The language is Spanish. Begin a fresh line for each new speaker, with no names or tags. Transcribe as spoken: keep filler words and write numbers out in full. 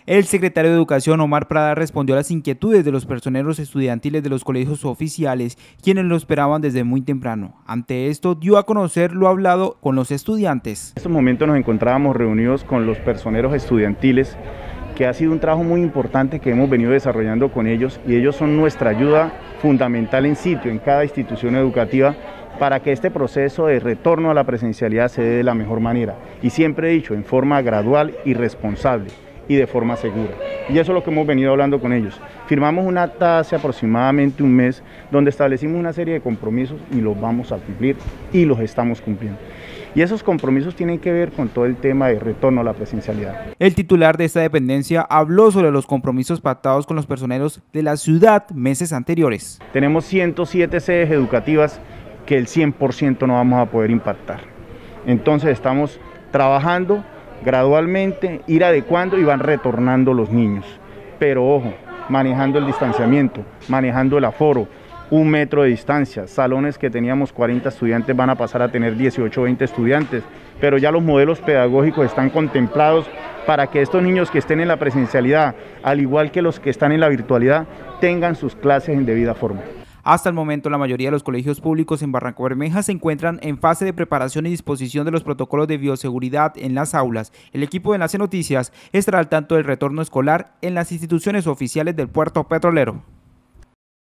El secretario de Educación, Omar Prada, respondió a las inquietudes de los personeros estudiantiles de los colegios oficiales, quienes lo esperaban desde muy temprano. Ante esto, dio a conocer lo hablado con los estudiantes.
En estos momentos nos encontrábamos reunidos con los personeros estudiantiles, que ha sido un trabajo muy importante que hemos venido desarrollando con ellos, y ellos son nuestra ayuda fundamental en sitio, en cada institución educativa, para que este proceso de retorno a la presencialidad se dé de la mejor manera. Y siempre he dicho, en forma gradual y responsable y de forma segura. Y eso es lo que hemos venido hablando con ellos. Firmamos un acta hace aproximadamente un mes donde establecimos una serie de compromisos y los vamos a cumplir y los estamos cumpliendo. Y esos compromisos tienen que ver con todo el tema de retorno a la presencialidad.
El titular de esta dependencia habló sobre los compromisos pactados con los personeros de la ciudad meses anteriores.
Tenemos ciento siete sedes educativas que el cien por ciento no vamos a poder impactar. Entonces estamos trabajando gradualmente, ir adecuando y van retornando los niños. Pero ojo, manejando el distanciamiento, manejando el aforo, un metro de distancia, salones que teníamos cuarenta estudiantes van a pasar a tener dieciocho o veinte estudiantes, pero ya los modelos pedagógicos están contemplados para que estos niños que estén en la presencialidad, al igual que los que están en la virtualidad, tengan sus clases en debida forma.
Hasta el momento, la mayoría de los colegios públicos en Barrancabermeja se encuentran en fase de preparación y disposición de los protocolos de bioseguridad en las aulas. El equipo de Enlace Noticias estará al tanto del retorno escolar en las instituciones oficiales del puerto petrolero.